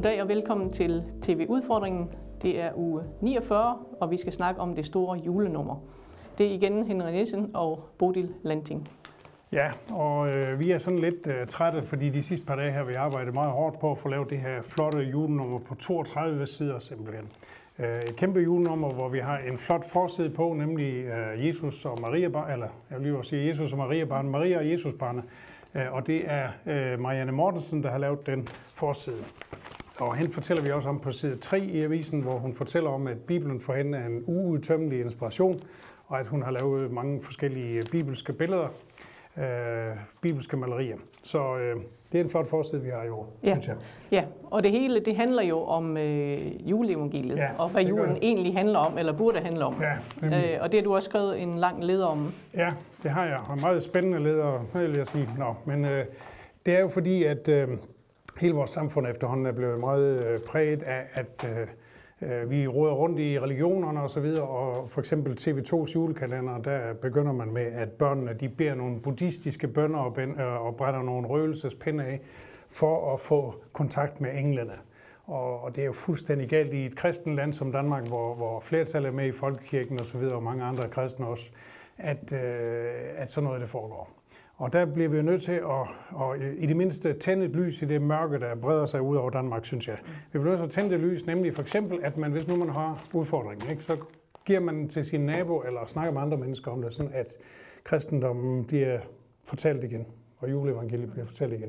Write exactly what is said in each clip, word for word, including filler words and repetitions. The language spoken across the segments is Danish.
Goddag og velkommen til T V-udfordringen. Det er uge niogfyrre, og vi skal snakke om det store julenummer. Det er igen Henrik Nielsen og Bodil Lanting. Ja, og øh, vi er sådan lidt øh, trætte, fordi de sidste par dage har vi arbejdet meget hårdt på at få lavet det her flotte julenummer på toogtredive sider simpelthen. Øh, et kæmpe julenummer, hvor vi har en flot forside på, nemlig øh, Jesus og Maria, eller jeg vil lige sige Jesus og Maria barn, Maria og Jesus barn. Øh, og det er øh, Marianne Mortensen, der har lavet den forside. Og hende fortæller vi også om på side tre i avisen, hvor hun fortæller om, at Bibelen for hende er en uudtømmelig inspiration, og at hun har lavet mange forskellige bibelske billeder, øh, bibelske malerier. Så øh, det er en flot forside, vi har i år, ja. synes jeg. Ja, og det hele det handler jo om øh, juleevangeliet, ja, og hvad julen egentlig handler om, eller burde handle om. Ja, øh, og det har du også skrevet en lang leder om. Ja, det har jeg, og meget spændende leder, vil jeg sige. Nå, men øh, det er jo fordi, at øh, hele vores samfund efterhånden er blevet meget øh, præget af, at øh, vi råder rundt i religionerne og så videre, og for eksempel T V to's julekalender, der begynder man med, at børnene de beder nogle buddhistiske bønner og, og brænder nogle røgelsespinde af, for at få kontakt med englene. Og, og det er jo fuldstændig galt i et kristent land som Danmark, hvor, hvor flertallet er med i folkekirken og så videre, og mange andre kristne også, at, øh, at sådan noget det foregår. Og der bliver vi nødt til at, at i det mindste tænde et lys i det mørke, der breder sig ud over Danmark, synes jeg. Vi bliver nødt til at tænde et lys, nemlig for eksempel, at man, hvis nu man har udfordringen, ikke, så giver man til sin nabo eller snakker med andre mennesker om det, sådan at kristendommen bliver fortalt igen, og juleevangeliet bliver fortalt igen.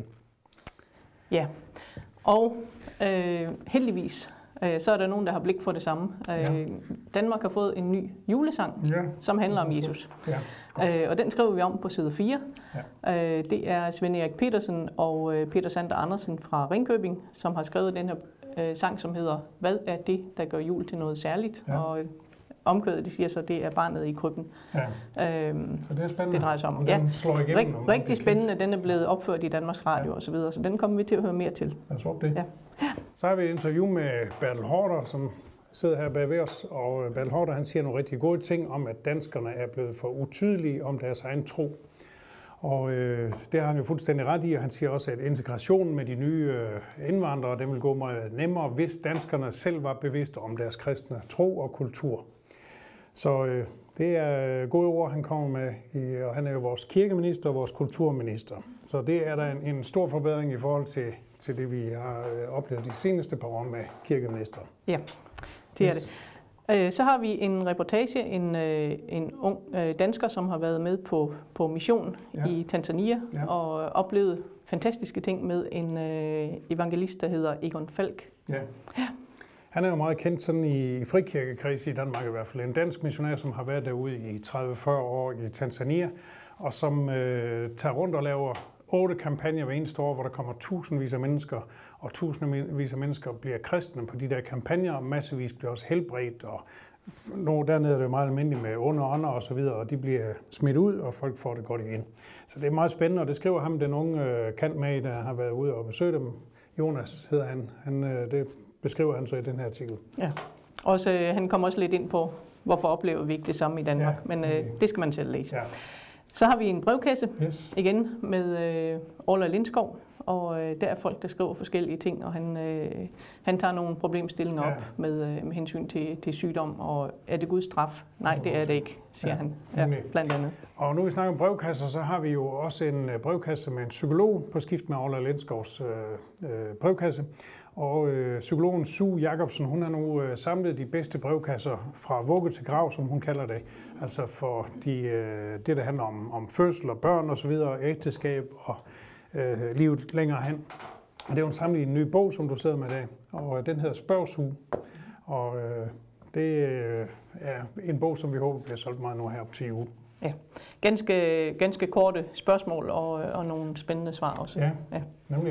Ja, og øh, heldigvis øh, så er der nogen, der har blik for det samme. Øh, ja. Danmark har fået en ny julesang, ja, som handler om Jesus. Ja. Øh, og den skriver vi om på side fire. Ja. Øh, det er Svend Erik Petersen og øh, Peter Sander Andersen fra Ringkøbing, som har skrevet den her øh, sang, som hedder Hvad er det, der gør jul til noget særligt? Ja. Og øh, omkvædet, de siger så, det er barnet i krybben. Ja. Øhm, så det er spændende, det drejer sig om. Og Ja, den slår igennem. Rig, rigtig spændende. Den er blevet opført i Danmarks Radio, ja, og så videre, så den kommer vi til at høre mere til. Lad os håbe det. Ja. Ja. Så har vi et interview med Bertel Haarder, som sidder her bag ved os, og Bertel Haarder, han siger nogle rigtig gode ting om, at danskerne er blevet for utydelige om deres egen tro. Og øh, det har han jo fuldstændig ret i, og han siger også, at integrationen med de nye øh, indvandrere, den vil gå meget nemmere, hvis danskerne selv var bevidste om deres kristne tro og kultur. Så øh, det er gode ord, han kommer med, i, og han er jo vores kirkeminister og vores kulturminister. Så det er der en, en stor forbedring i forhold til, til det, vi har øh, oplevet de seneste par år med kirkeminister. Ja, det er det. Så har vi en reportage, en, en ung dansker, som har været med på, på mission, ja, i Tanzania, ja, og oplevet fantastiske ting med en evangelist, der hedder Egon Falk. Ja. Ja. Han er jo meget kendt sådan i frikirkekreds i Danmark i hvert fald. En dansk missionær, som har været derude i tredive til fyrre år i Tanzania, og som øh, tager rundt og laver otte kampagner hver eneste år, hvor der kommer tusindvis af mennesker, og tusindvis af mennesker bliver kristne på de der kampagner, og massevis bliver også helbredt, og nu dernede er det meget almindeligt med onde ånder og så videre, og de bliver smidt ud, og folk får det godt igen. Så det er meget spændende, og det skriver ham den unge kant med, der har været ude og besøge dem. Jonas hedder han. han det beskriver han så i den her artikel. Ja, også, øh, han kommer også lidt ind på, hvorfor oplever vi ikke det samme i Danmark, ja, men øh, det skal man selv læse. Ja. Så har vi en brevkasse, yes, igen med øh, Orla Lindskov, og øh, der er folk, der skriver forskellige ting, og han, øh, han tager nogle problemstillinger, ja, op med, øh, med hensyn til, til sygdom, og er det Guds straf? Nej, det er det ikke, siger, ja, han, ja, blandt andet. Og nu vi snakker om brevkasser, så har vi jo også en brevkasse med en psykolog på skift med Orla Lindskovs øh, øh, brevkasse. Og øh, psykologen Sue Jacobsen, hun har nu øh, samlet de bedste brevkasser fra vugge til grav, som hun kalder det. Altså for de, øh, det, der handler om, om fødsel og børn og så videre, ægteskab og øh, livet længere hen. Og det er jo en samlet i en ny bog, som du sidder med i dag, og øh, den hedder Spørg Sue. Og øh, det øh, er en bog, som vi håber bliver solgt meget nu her op til jul. Ja, ganske, ganske korte spørgsmål og, og nogle spændende svar også. Ja, ja, nemlig.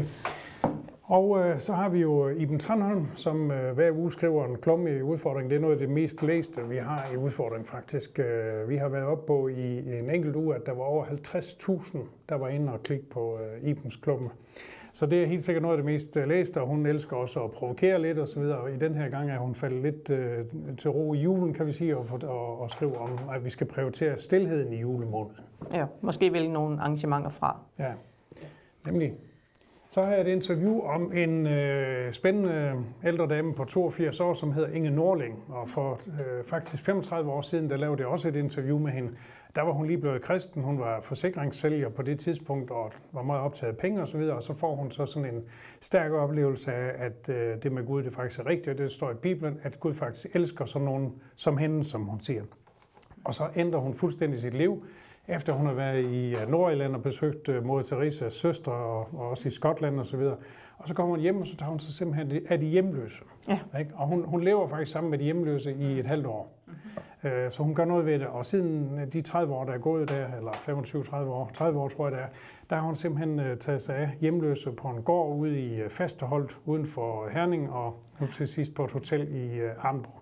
Og øh, så har vi jo Iben Tranholm, som øh, hver uge skriver en klumme i udfordringen. Det er noget af det mest læste, vi har i udfordringen faktisk. Øh, vi har været oppe på i, i en enkelt uge, at der var over halvtreds tusind, der var inde og klikke på øh, Ibens klumme. Så det er helt sikkert noget af det mest øh, læste, og hun elsker også at provokere lidt og så videre. Og i den her gang er hun faldet lidt øh, til ro i julen, kan vi sige, og, og, og skrive om, at vi skal prioritere stilheden i julemåneden. Ja, måske vælge nogle arrangementer fra. Ja, nemlig. Så har jeg et interview om en øh, spændende ældre dame på toogfirs år, som hedder Inge Norling. Og for øh, faktisk femogtredive år siden, der lavede jeg også et interview med hende. Der var hun lige blevet kristen, hun var forsikringssælger på det tidspunkt og var meget optaget af penge osv. Og så får hun så sådan en stærk oplevelse af, at øh, det med Gud, det faktisk er rigtigt, og det står i Bibelen, at Gud faktisk elsker sådan nogen som hende, som hun siger. Og så ændrer hun fuldstændig sit liv, efter hun har været i Nordirland og besøgt Moder Teresas søstre og, og også i Skotland osv. Og, og så kommer hun hjem, og så tager hun sig simpelthen af de hjemløse. Ja. Ikke? Og hun, hun lever faktisk sammen med de hjemløse i et halvt år. Mm-hmm. Så hun gør noget ved det. Og siden de tredive år, der er gået der, eller femogtyve til tredive år, tredive år tror jeg det er, der har hun simpelthen taget sig af hjemløse på en gård ude i Fasterholt uden for Herning, og nu til sidst på et hotel i Arnborg.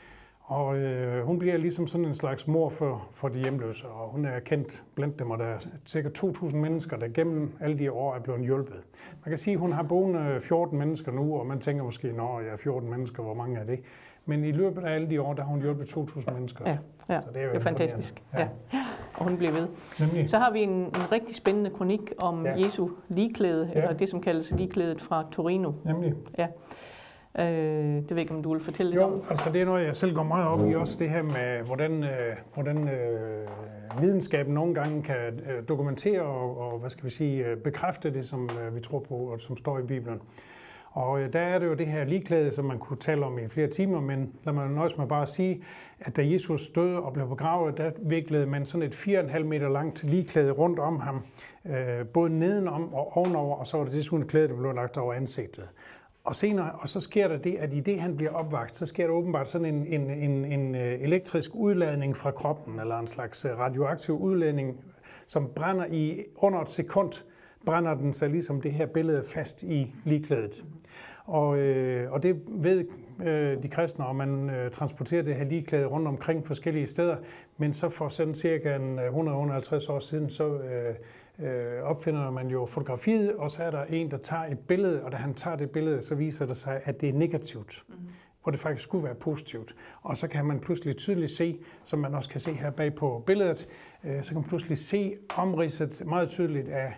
Og øh, hun bliver ligesom sådan en slags mor for, for de hjemløse, og hun er kendt blandt dem, og der er cirka to tusind mennesker, der gennem alle de år er blevet hjulpet. Man kan sige, at hun har boende fjorten mennesker nu, og man tænker måske, når jeg er fjorten mennesker, hvor mange er det? Men i løbet af alle de år, der har hun hjulpet to tusind mennesker. Ja, ja. Så det er jo det er fantastisk. Ja. Ja. Og hun bliver ved. Nemlig. Så har vi en, en rigtig spændende kronik om ja. Jesu ligklæde, ja. eller det, som kaldes ligklædet fra Torino. Nemlig. Ja. Øh, det ved jeg ikke, om du vil fortælle jo, lidt om. Altså det er noget, jeg selv går meget op i, også det her med, hvordan, øh, hvordan øh, videnskaben nogle gange kan øh, dokumentere og, og hvad skal vi sige, øh, bekræfte det, som øh, vi tror på, og som står i Bibelen. Og øh, der er det jo det her ligklæde, som man kunne tale om i flere timer, men lad mig nøjes med bare at sige, at da Jesus døde og blev begravet, der viklede man sådan et fire komma fem meter langt ligklæde rundt om ham, øh, både nedenom og ovenover, og så var det desuden et klæde, der blev lagt over ansigtet. Og senere, og så sker der det, at i det, han bliver opvagt, så sker der åbenbart sådan en, en, en, en elektrisk udladning fra kroppen, eller en slags radioaktiv udladning, som brænder i under et sekund, brænder den sig ligesom det her billede fast i ligklædet. Og, øh, og det ved øh, de kristne, og man øh, transporterer det her ligklæde rundt omkring forskellige steder, men så for sådan cirka hundrede til hundrede og halvtreds år siden, så øh, øh, opfinder man jo fotografiet, og så er der en, der tager et billede, og da han tager det billede, så viser det sig, at det er negativt, mm-hmm. hvor det faktisk skulle være positivt. Og så kan man pludselig tydeligt se, som man også kan se her bag på billedet, øh, så kan man pludselig se omridset meget tydeligt af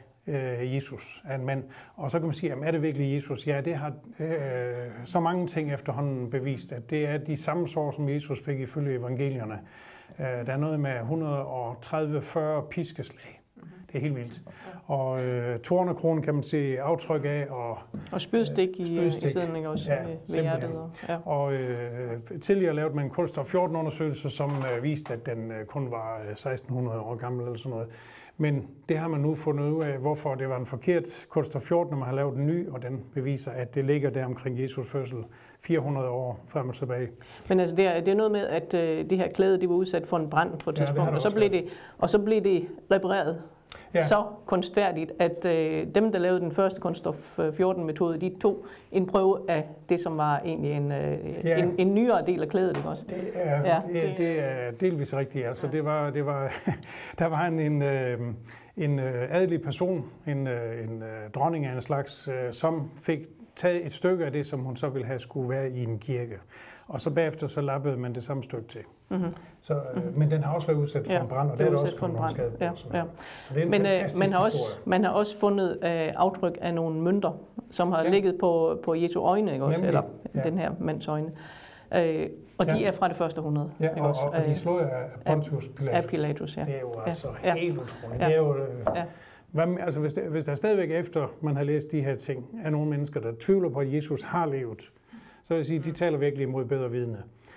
Jesus er en mand. Og så kan man sige, jamen, er det virkelig Jesus? Ja, det har øh, så mange ting efterhånden bevist, at det er de samme sår, som Jesus fik ifølge evangelierne. Øh, der er noget med et hundrede og tredive til fyrre piskeslag. Det er helt vildt. Og øh, tornekrone kan man se aftryk af. Og, og spydstik i, spydstik. i siden, ikke også? Ja, ved hjertet. Ja. Og øh, tidligere lavede man en kulstof fjorten undersøgelse, som øh, viste, at den øh, kun var seksten hundrede år gammel eller sådan noget. Men det har man nu fundet ud af, hvorfor det var en forkert kulstof fjorten, når man har lavet en ny, og den beviser, at det ligger der omkring Jesu fødsel fire hundrede år frem og tilbage. Men altså, det er, det er noget med, at øh, det her klæde, det var udsat for en brand på et tidspunkt, ja, og, så blev det, og så blev det repareret. Ja. Så kunstfærdigt, at øh, dem, der lavede den første kunststof fjorten metode, de tog en prøve af det, som var egentlig en, øh, ja. en, en nyere del af klædet, ikke også? Det er, ja. det, det er delvis rigtigt. Altså, ja. det var, det var, der var en, en, øh, en adelig person, en, øh, en øh, dronning af en slags, øh, som fik taget et stykke af det, som hun så ville have skulle være i en kirke. Og så bagefter så lappede man det samme stykke til. Mm-hmm. Så, øh, mm-hmm. Men den har også været udsat for ja, en brand, og det er der også kommet nogle skade på. Ja, ja. Så det er en men, fantastisk man har historie. Også, man har også fundet øh, aftryk af nogle mønter, som har ja. ligget på, på Jesu øjne, ikke også? Nemlig. Eller ja. den her mands øjne. Øh, og ja. de er fra det første århundrede. Ja, og, og, og de slår af Pontius Pilatus. Af Pilatus, ja. Det er jo altså ja. helt utroligt. Ja. Det er jo, øh, ja. hvad, altså hvis, det, hvis der stadigvæk efter, man har læst de her ting, er nogle mennesker, der tvivler på, at Jesus har levet, så vil jeg sige, at de taler virkelig imod bedre vidne.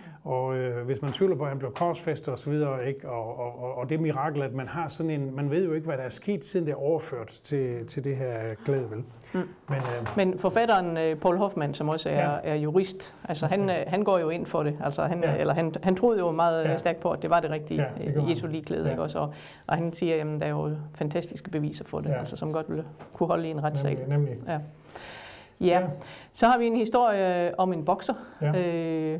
Og øh, hvis man tvivler på, at han blev korsfæstet og så videre, ikke? Og, og, og det mirakel, at man har sådan en, man ved jo ikke, hvad der er sket, siden det er overført til, til det her klæde, vel? Mm. Men, øh, Men forfatteren øh, Paul Hoffmann, som også er, ja. er jurist, altså han, øh, han går jo ind for det, altså han, ja. eller han, han troede jo meget ja. stærkt på, at det var det rigtige ja, Jesu ligklæde, ja. ikke også? Og, og han siger, at der er jo fantastiske beviser for det, ja. altså, som godt ville kunne holde i en retssag. Nemlig, nemlig. Ja. Ja. ja, så har vi en historie om en bokser. Ja. Øh,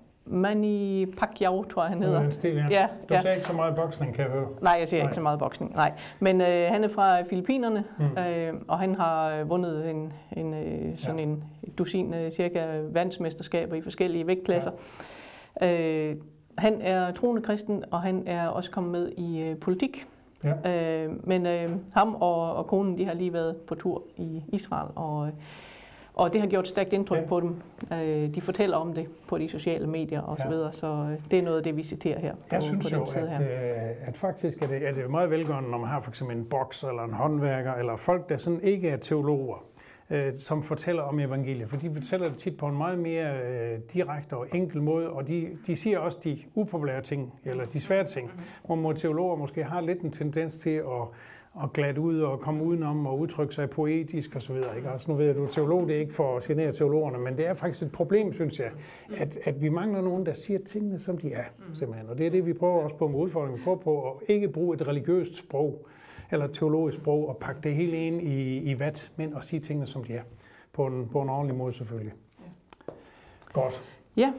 Manny Pacquiao, tror jeg, han hedder. Den stil, ja. Ja, du ja. ser ikke så meget boksning, kan jeg høre. Nej, jeg ser nej. ikke så meget boksning, nej. Men øh, han er fra Filippinerne, mm. øh, og han har vundet en, en, øh, sådan ja. en dusin, øh, cirka verdensmesterskaber i forskellige vægtklasser. Ja. Øh, han er troende kristen, og han er også kommet med i øh, politik. Ja. Øh, men øh, ham og, og konen, de har lige været på tur i Israel, og, og det har gjort stærkt indtryk ja. på dem. Øh, de fortæller om det på de sociale medier og ja. så videre, så det er noget af det, vi citerer her. Jeg på, synes på jo, den at, her. at faktisk er det, er det meget velgørende, når man har for eksempel en boks eller en håndværker, eller folk, der sådan ikke er teologer, øh, som fortæller om evangeliet, for de fortæller det tit på en meget mere øh, direkte og enkel måde, og de, de siger også de upopulære ting, eller de svære ting, hvor må teologer måske har lidt en tendens til at og glat ud og komme udenom og udtrykke sig poetisk og så videre. Ikke? Altså, nu ved jeg, at du er teolog, det er ikke for at genere teologerne, men det er faktisk et problem, synes jeg, at, at vi mangler nogen, der siger tingene, som de er, simpelthen. Og det er det, vi prøver også på med udfordringen. Vi prøver på at ikke bruge et religiøst sprog, eller teologisk sprog, og pakke det hele ind i, i vat, men at sige tingene, som de er. På en, på en ordentlig måde, selvfølgelig. Ja. Godt. Ja.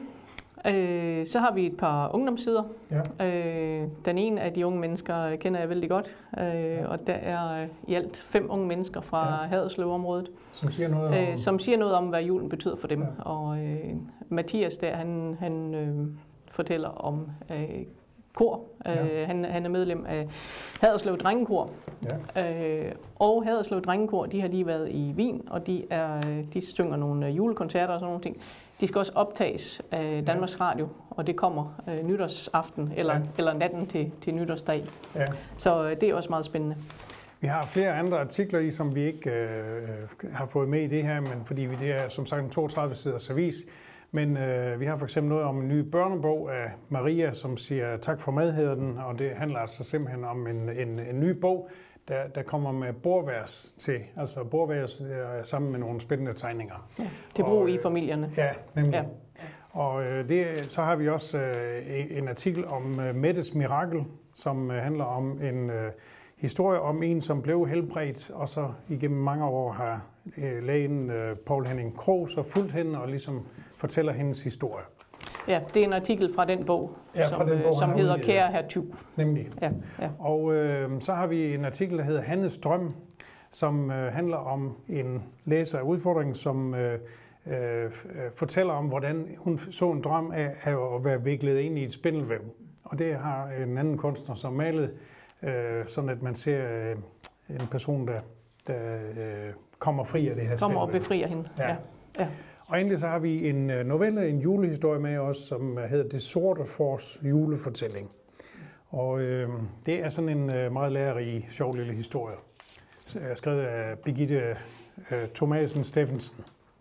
Øh, så har vi et par ungdomssider. Ja. Øh, den ene af de unge mennesker kender jeg vældig godt, øh, ja. og der er i alt fem unge mennesker fra ja. Haderslev-området, som siger noget om, øh, som siger noget om, hvad julen betyder for dem. Ja. Og øh, Mathias der, han, han øh, fortæller om øh, kor. Ja. Øh, han, han er medlem af Haderslev Drengekor. Ja. Øh, og Haderslev Drengekor, de har lige været i Wien, og de, er, de synger nogle julekoncerter og sådan nogle ting. De skal også optages af Danmarks Radio, og det kommer øh, nytårsaften, eller, ja. eller natten til, til nytårsdag. Ja. Så øh, det er også meget spændende. Vi har flere andre artikler i, som vi ikke øh, har fået med i det her, men fordi vi, det er som sagt en toogtredive siders avis. Men øh, vi har for eksempel noget om en ny børnebog af Maria, som siger tak for mad, hedder den, og det handler altså simpelthen om en, en, en ny bog, der, der kommer med bordværs til, altså bordværs øh, sammen med nogle spændende tegninger. Ja, til brug i familierne. Ja, nemlig. Ja. Og øh, det, så har vi også øh, en artikel om øh, Mettes mirakel, som øh, handler om en øh, historie om en, som blev helbredt, og så igennem mange år har øh, lægen øh, Poul Henning Krog så fulgt hende og ligesom fortæller hendes historie. Ja, det er en artikel fra den bog, ja, som, den bog, som hedder Kære Herr Tyv. Nemlig. Ja, ja. Og øh, så har vi en artikel, der hedder Hannes drøm, som øh, handler om en læser af udfordringen, som øh, øh, fortæller om, hvordan hun så en drøm af, af at være viklet ind i et spindelvæv. Og det har en anden kunstner som malet, øh, sådan at man ser øh, en person, der, der øh, kommer fri af det her kommer spindelvæv. og befrier hende. Ja. Ja. Ja. Og endelig så har vi en novelle, en julehistorie med os, som hedder Det Sorte Fors julefortælling. Og øh, det er sådan en øh, meget lærerig, sjov lille historie, skrevet af Birgitte øh, Thomasen Steffensen.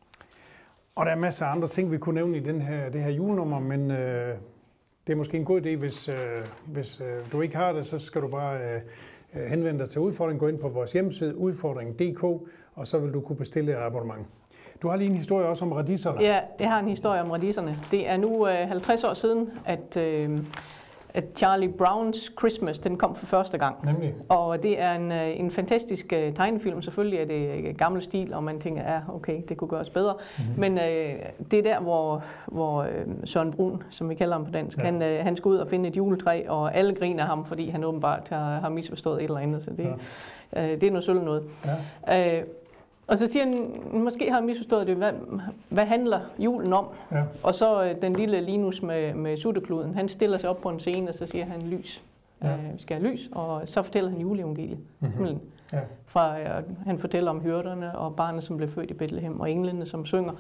Og der er masser af andre ting, vi kunne nævne i den her, det her julenummer, men øh, det er måske en god idé, hvis, øh, hvis øh, du ikke har det, så skal du bare øh, henvende dig til udfordringen, gå ind på vores hjemmeside, udfordringen punktum d k, og så vil du kunne bestille et abonnement. Du har lige en historie også om radiserne. Ja, jeg har en historie om radiserne. Det er nu øh, halvtreds år siden, at, øh, at Charlie Browns Christmas den kom for første gang. Nemlig. Og det er en, øh, en fantastisk øh, tegnefilm. Selvfølgelig er det øh, gammel stil, og man tænker, ja, okay, det kunne gøres bedre. Mm-hmm. Men øh, det er der, hvor, hvor øh, Søren Brun, som vi kalder ham på dansk, ja. han, øh, han skal ud og finde et juletræ, og alle griner ham, fordi han åbenbart har, har misforstået et eller andet. Så det, ja. øh, det er noget sølv noget. Ja. Øh, Og så siger han, måske har han misforstået det, hvad, hvad handler julen om? Ja. Og så øh, den lille Linus med, med suttekluden, han stiller sig op på en scene, og så siger han lys. Ja. Øh, vi skal have lys, og så fortæller han juleevangeliet. Mm-hmm. Ja. Fra, øh, han fortæller om hyrderne og barnet, som blev født i Bethlehem, og englene, som synger.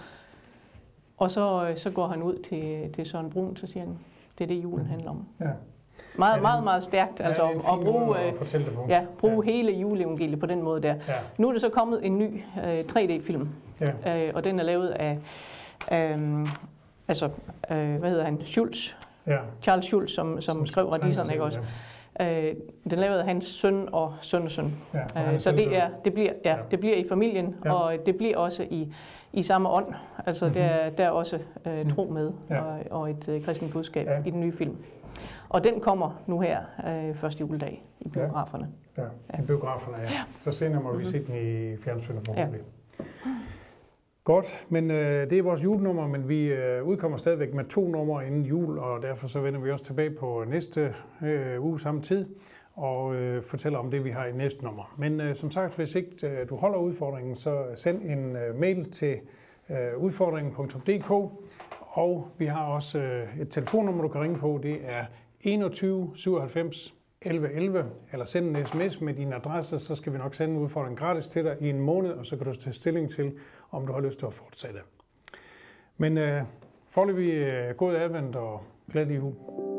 Og så, øh, så går han ud til, til Søren Brun, så siger han, det er det, julen handler om. Ja. Meget, ja, meget, meget stærkt ja, altså, at bruge, at fortælle det på. Ja, bruge ja. hele juleevangeliet på den måde der. Ja. Nu er der så kommet en ny øh, tre D-film, ja. øh, og den er lavet af, øh, altså, øh, hvad hedder han, Schultz, ja. Charles Schultz, som, som, som skrev Radiserne, ikke også? Ja. Øh, den lavede af hans søn og sønnesøn. Ja, øh, så det, er, det, bliver, ja, ja. det bliver i familien, ja. og det bliver også i, i samme ånd. Altså mm-hmm. der, der er også øh, tro med, ja. og, og et øh, kristent budskab ja. i den nye film. Og den kommer nu her øh, første juledag i biograferne. Ja, ja. i biograferne, ja. ja. Så senere må mm-hmm. vi se den i fjernsynet forhåbentlig. Ja. Godt, men øh, det er vores julenummer, men vi øh, udkommer stadigvæk med to numre inden jul, og derfor så vender vi også tilbage på næste øh, uge samme tid og øh, fortæller om det, vi har i næste nummer. Men øh, som sagt, hvis ikke øh, du holder udfordringen, så send en øh, mail til øh, udfordringen punktum d k, og vi har også øh, et telefonnummer, du kan ringe på. Det er enogtyve syvoghalvfems elleve elleve, eller send en sms med din adresse, så skal vi nok sende en udfordring gratis til dig i en måned, og så kan du tage stilling til, om du har lyst til at fortsætte. Men øh, foreløbig øh, god advent og glædelig jul.